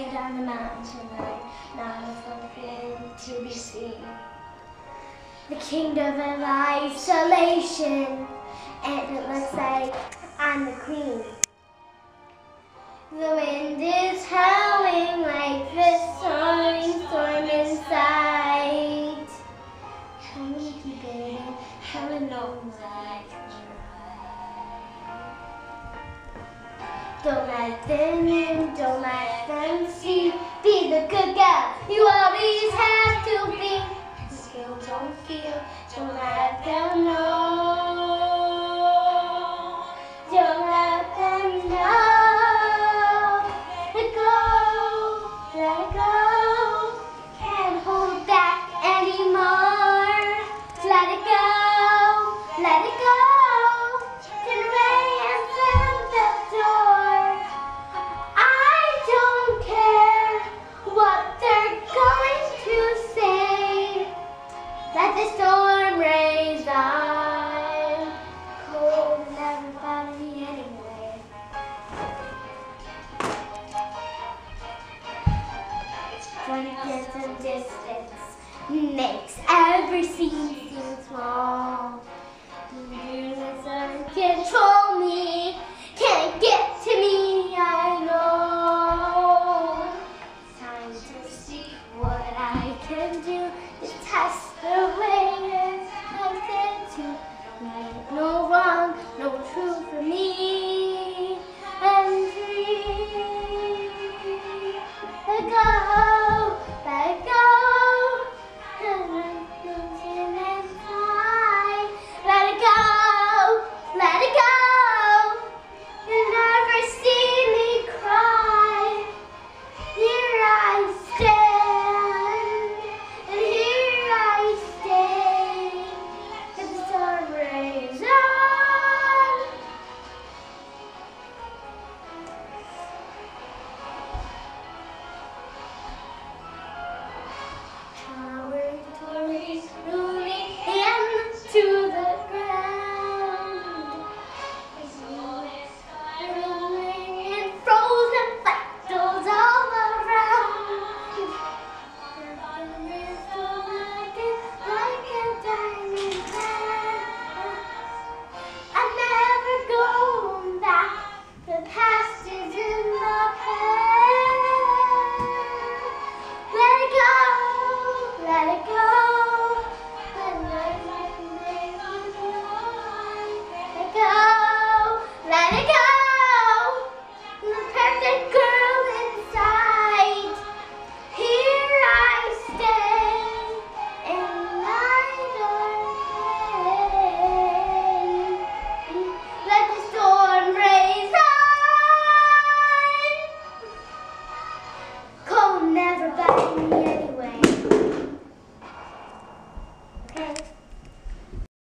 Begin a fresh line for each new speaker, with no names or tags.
way down the mountain tonight, not nothing to be seen. The kingdom of isolation, and it looks like I'm the queen. The wind is howling like the soaring storm inside. Heaven is beginning, heaven knows I can try. Don't let them in, don't let them see. Be the good girl you always have to be. Still don't feel, don't let them know. Don't let them know. Let go, let go. Can't hold back anymore. Let it go, let it go. Turn away and slam the door. I don't care what they're going to say. Let the storm raise on. Cold never bothered me anyway. Some distance makes every scene seem small. Universe doesn't control me, can't get to me, I know. Time to see what I can do to test the way I said to. Right, no wrong, no true for me. I'm free. Let go, let go. Let it go, let it go. You'll never see me cry. Here I stand, and here I stay. Let the sun rays on. Tower stories moving into the ground. Rolling in frozen fractals all around. Nothing is so like a diamond band. I'm never going back. The past is in the past. Let it go, let it go. Let it go, the perfect girl inside. Here I stay in light of day. Let the storm raise on. Cold never bite me.